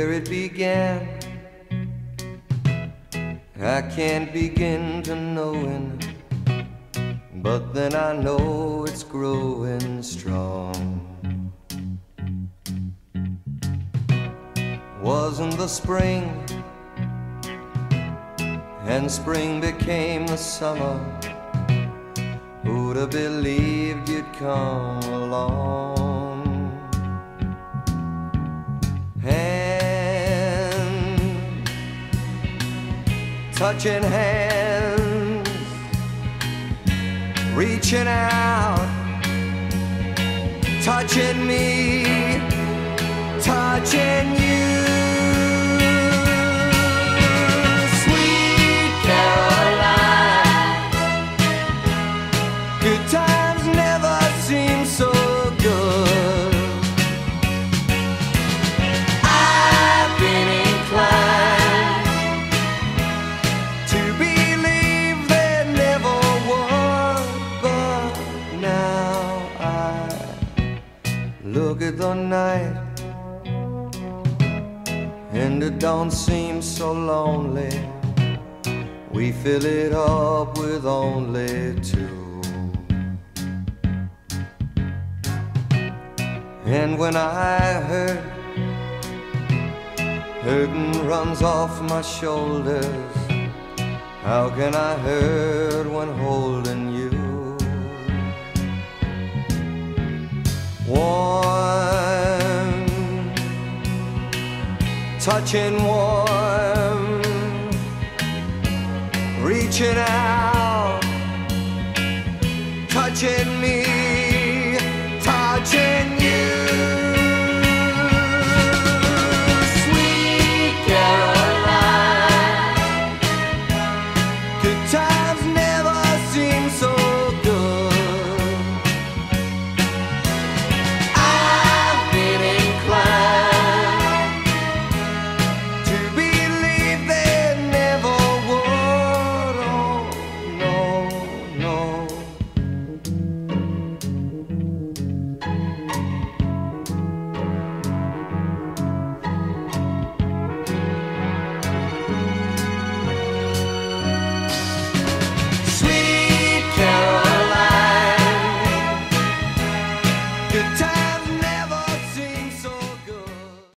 where it began. I can't begin to knowing, but then I know it's growing strong. Wasn't the spring, and spring became the summer. Who'd have believed you'd come along? Hand touching hands, reaching out, touching me, touching you. Sweet Caroline, good times never seem so good. I've been inclined to believe there never was, but now I look at the night and it don't seem so lonely. We fill it up with only two. And when I hurt, hurting runs off my shoulders. How can I hurt when holding you? Warm, touching warm, reaching out, touching me,